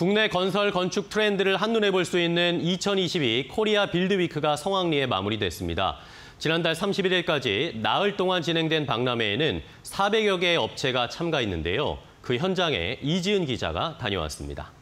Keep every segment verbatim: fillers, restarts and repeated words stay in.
국내 건설 건축 트렌드를 한눈에 볼 수 있는 이천이십이 코리아 빌드위크가 성황리에 마무리됐습니다. 지난달 삼십일 일까지 나흘 동안 진행된 박람회에는 사백여 개의 업체가 참가했는데요. 그 현장에 이지은 기자가 다녀왔습니다.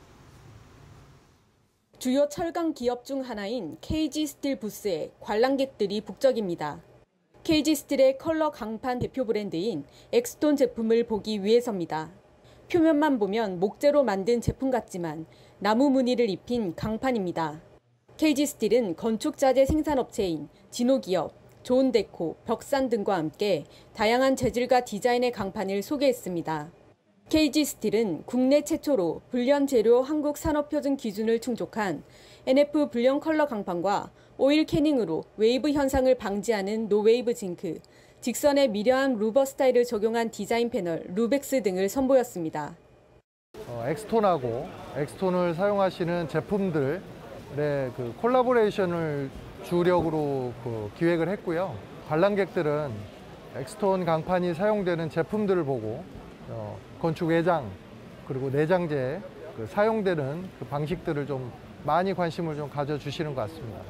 주요 철강 기업 중 하나인 케이지스틸 부스에 관람객들이 북적입니다. 케이지스틸의 컬러 강판 대표 브랜드인 엑스톤 제품을 보기 위해서입니다. 표면만 보면 목재로 만든 제품 같지만 나무 무늬를 입힌 강판입니다. 케이지스틸은 건축자재 생산업체인 진호기업, 좋은데코, 벽산 등과 함께 다양한 재질과 디자인의 강판을 소개했습니다. 케이지스틸은 국내 최초로 불련 재료 한국 산업표준 기준을 충족한 엔에프 불련 컬러 강판과 오일 캐닝으로 웨이브 현상을 방지하는 노웨이브 징크, 직선의 미려한 루버 스타일을 적용한 디자인 패널 루벡스 등을 선보였습니다. 어, 엑스톤하고 엑스톤을 사용하시는 제품들의 그 콜라보레이션을 주력으로 그 기획을 했고요. 관람객들은 엑스톤 강판이 사용되는 제품들을 보고 어, 건축 외장 그리고 내장재에 그 사용되는 그 방식들을 좀 많이 관심을 좀 가져주시는 것 같습니다.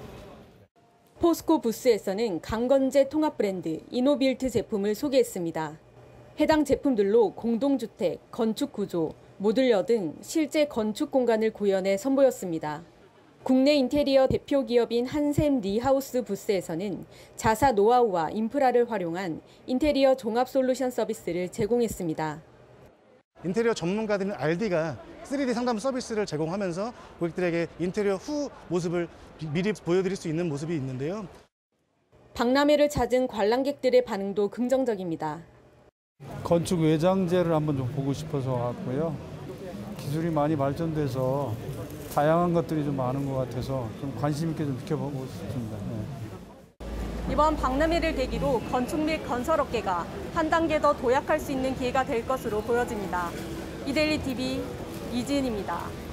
포스코 부스에서는 강건재 통합 브랜드 이노빌트 제품을 소개했습니다. 해당 제품들로 공동주택, 건축구조, 모듈러 등 실제 건축 공간을 구현해 선보였습니다. 국내 인테리어 대표 기업인 한샘 리하우스 부스에서는 자사 노하우와 인프라를 활용한 인테리어 종합 솔루션 서비스를 제공했습니다. 인테리어 전문가들인 알디가 쓰리디 상담 서비스를 제공하면서 고객들에게 인테리어 후 모습을 미리 보여드릴 수 있는 모습이 있는데요. 박람회를 찾은 관람객들의 반응도 긍정적입니다. 건축 외장재를 한번 좀 보고 싶어서 왔고요. 기술이 많이 발전돼서 다양한 것들이 좀 많은 것 같아서 좀 관심 있게 좀 지켜보고 싶습니다. 네. 이번 박람회를 계기로 건축 및 건설업계가 한 단계 더 도약할 수 있는 기회가 될 것으로 보여집니다. 이데일리 티비 이지은입니다.